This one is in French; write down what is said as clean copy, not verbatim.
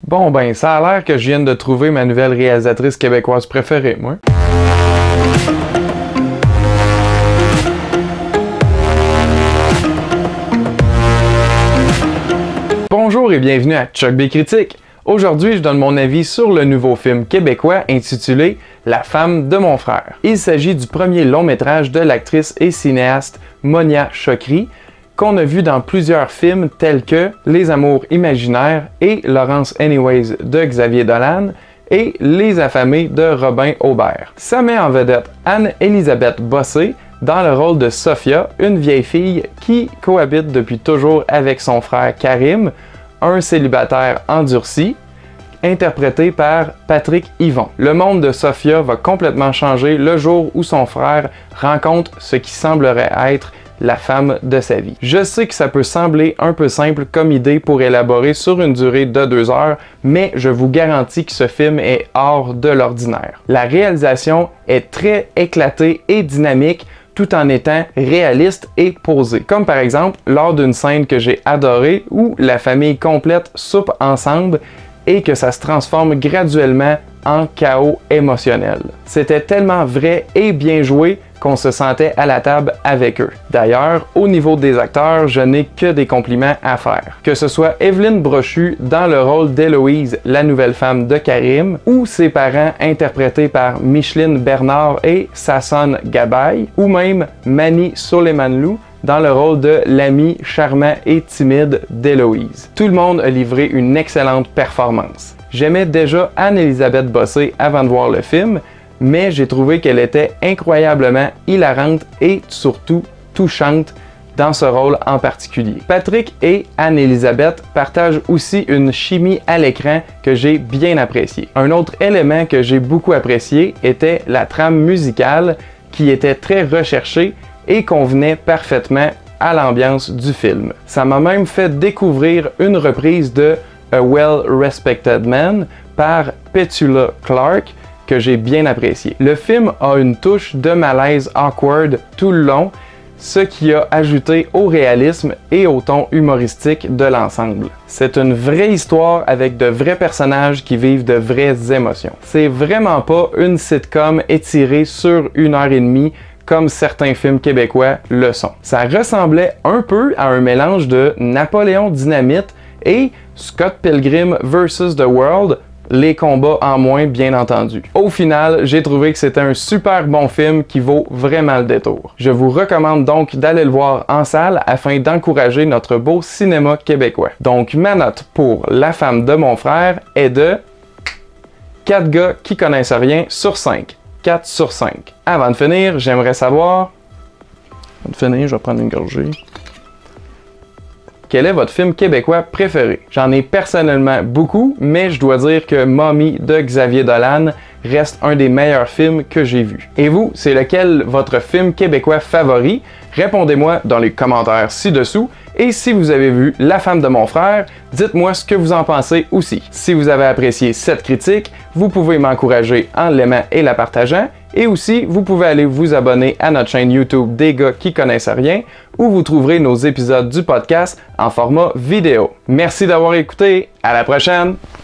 Bon ben, ça a l'air que je viens de trouver ma nouvelle réalisatrice québécoise préférée, moi. Bonjour et bienvenue à Chuck B Critique. Aujourd'hui, je donne mon avis sur le nouveau film québécois intitulé La femme de mon frère. Il s'agit du premier long métrage de l'actrice et cinéaste Monia Chokri, qu'on a vu dans plusieurs films tels que Les Amours imaginaires et Laurence Anyways de Xavier Dolan et Les affamés de Robin Aubert. Ça met en vedette Anne-Élisabeth Bossé dans le rôle de Sophia, une vieille fille qui cohabite depuis toujours avec son frère Karim, un célibataire endurci, interprété par Patrick Yvon. Le monde de Sophia va complètement changer le jour où son frère rencontre ce qui semblerait être la femme de sa vie. Je sais que ça peut sembler un peu simple comme idée pour élaborer sur une durée de 2 heures, mais je vous garantis que ce film est hors de l'ordinaire. La réalisation est très éclatée et dynamique, tout en étant réaliste et posé. Comme par exemple lors d'une scène que j'ai adorée où la famille complète soupe ensemble et que ça se transforme graduellement en chaos émotionnel. C'était tellement vrai et bien joué qu'on se sentait à la table avec eux. D'ailleurs, au niveau des acteurs, je n'ai que des compliments à faire. Que ce soit Evelyne Brochu dans le rôle d'Héloïse, la nouvelle femme de Karim, ou ses parents interprétés par Micheline Bernard et Sasson Gabay, ou même Mani Soleimanlou dans le rôle de l'ami charmant et timide d'Héloïse. Tout le monde a livré une excellente performance. J'aimais déjà Anne-Élisabeth Bossé avant de voir le film, mais j'ai trouvé qu'elle était incroyablement hilarante et surtout touchante dans ce rôle en particulier. Patrick et Anne-Élisabeth partagent aussi une chimie à l'écran que j'ai bien appréciée. Un autre élément que j'ai beaucoup apprécié était la trame musicale qui était très recherchée et convenait parfaitement à l'ambiance du film. Ça m'a même fait découvrir une reprise de A Well-Respected Man par Petula Clark que j'ai bien apprécié. Le film a une touche de malaise awkward tout le long, ce qui a ajouté au réalisme et au ton humoristique de l'ensemble. C'est une vraie histoire avec de vrais personnages qui vivent de vraies émotions. C'est vraiment pas une sitcom étirée sur 1h30 comme certains films québécois le sont. Ça ressemblait un peu à un mélange de Napoléon Dynamite et Scott Pilgrim vs. The World, les combats en moins bien entendu. Au final, j'ai trouvé que c'était un super bon film qui vaut vraiment le détour. Je vous recommande donc d'aller le voir en salle afin d'encourager notre beau cinéma québécois. Donc ma note pour La femme de mon frère est de 4 gars qui connaissent rien sur 5. 4 sur 5. Avant de finir, j'aimerais savoir... je vais prendre une gorgée. Quel est votre film québécois préféré? J'en ai personnellement beaucoup, mais je dois dire que Mommy de Xavier Dolan reste un des meilleurs films que j'ai vus. Et vous, c'est lequel votre film québécois favori? Répondez-moi dans les commentaires ci-dessous. Et si vous avez vu La femme de mon frère, dites-moi ce que vous en pensez aussi. Si vous avez apprécié cette critique, vous pouvez m'encourager en l'aimant et la partageant. Et aussi, vous pouvez aller vous abonner à notre chaîne YouTube des gars qui connaissent rien, où vous trouverez nos épisodes du podcast en format vidéo. Merci d'avoir écouté, à la prochaine!